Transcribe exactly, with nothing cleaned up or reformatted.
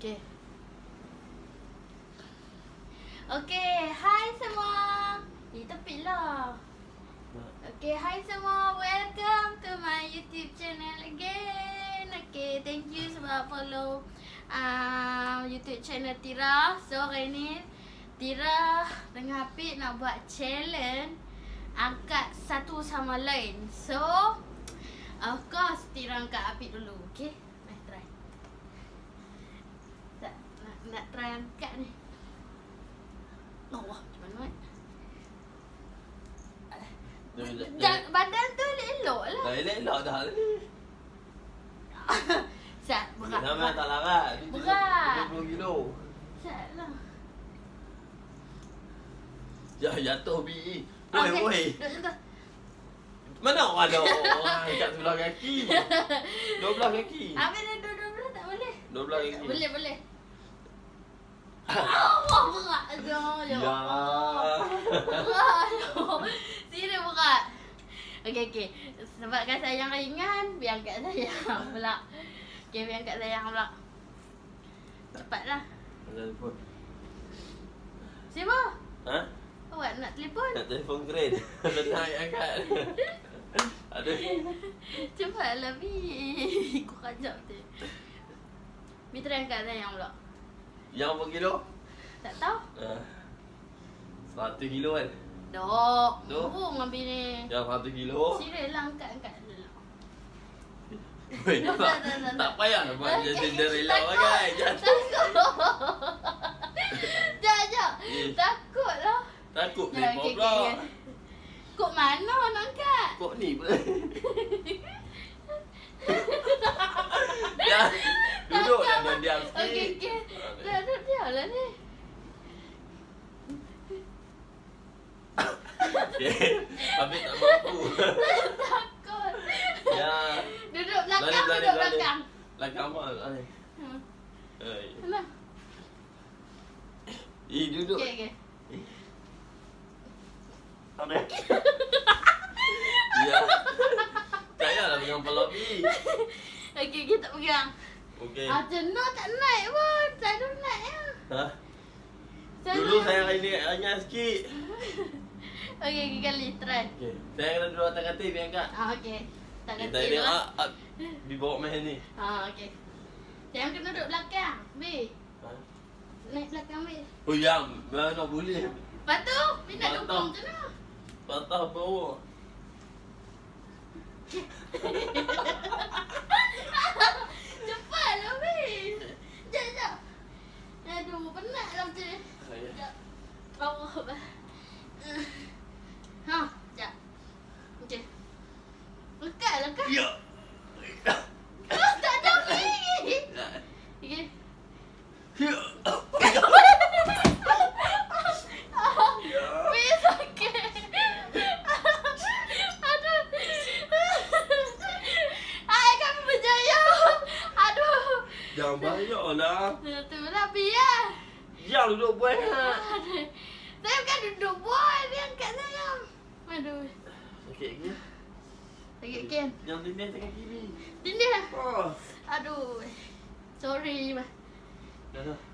Okay. Okay, hai semua. Di tepi lah. Okay, hai semua. Welcome to my YouTube channel again. Okay, thank you sebab follow uh, YouTube channel Tira. So, hari ni Tira dengan Apit nak buat challenge angkat satu sama lain. So, of course Tira angkat Apit dulu. Okay, let's try. Tak, nak, nak try angkat ni. Oh, wah, macam mana? Badan tu elok lah. Dah elok dah ni. Sat, berat. Nama tak larat. Berat. tujuh puluh kilo. Sat lah. Ya, jatuh bi. Okay. Woi, woi. Mana orang ada orang kat sebelah kaki? Dua belah kaki. Habis dah dua belah tak boleh. Dua belah kaki. Boleh, boleh. Allah, berat. Aduh, ya. Ya. Berat. Serius berat. Okey, okey. Sebabkan sayang ringan, biar angkat sayang pula. Okey, biar angkat sayang pula. Cepatlah. Ada telefon. Siapa? Ha? Awak nak telefon? Nak telefon keren. Nak angkat. Ada. Cepatlah, Bi. Kau kajak tu. Bi try angkat sayang pula. Yang berapa kilo? Tak tahu. Uh, seratus kilo kan? Dok. Dok. Burung ambil ni. Yang seratus kilo? Serius lah angkat-angkat dulu. Weh, tak, tak, tak, tak payah nak buat okay. Cinderella kan? Takut. Sekejap, sekejap. Takut lah. Takut Ya, lepak okay, pula. okay. Kok mana nak angkat? Kok ni pula. Ya, duduk dan diam sikit. Okey, okey. Dah duduk diam lah ni. Okey, habis tak mampu. Takut. Ya. Duduk belakang, Lari, lari, duduk lari. belakang. Belakang apa? Lari. Hmm. Hai. Alah. Eh, duduk. Okey, okey. Ada. Ya. Tak payahlah pegang kepala bi. Okey, okey, tak pegang. Okey. Ah, jenuh tak naik pun. Tak ada naik ya. Ha? Saya Dulu nak- saya ini hanya sikit. Okey, okey kali try. Okey. Saya kena duduk atas katil biar angkat. Ah, okey. Tak Kita kecil ini lah. ah, ah, di bawah main ni. Ah, okey. Jangan kena duduk belakang. B. Ha? Naik belakang B. Oh yang, mana boleh. Lepas tu, B nak Patah. dukung macam mana? Patah bawah. Cepatlah B. Sekejap, sekejap. Aduh, penat lah macam ni. Saya. Sekejap. Allah Akbar. Ha, sekejap. Okey. Lekat, lekat. Ya. Ah, tak ada B. Okey. Ya. Weh, sakit. Aduh. Hai, kami berjaya. Aduh. Jangan banyak lah. Tu lah, biar. Jangan duduk buat. Aduh. Saya bukan duduk boy, dia angkat saya. Aduh. Sakit lagi. Sakit kan? Yang dinding tengah kiri. Dinding. Oh. Aduh. Sorry. Dah dah.